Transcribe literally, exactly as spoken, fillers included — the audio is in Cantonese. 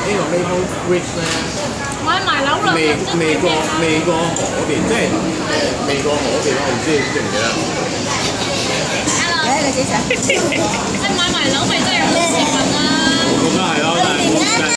呢個 Maple Ridge 咧， 我喺埋樓啦， 未未過未過河嗰邊，即係誒未過河嗰邊咯，我唔知你記唔記得？ 嚟你自己食。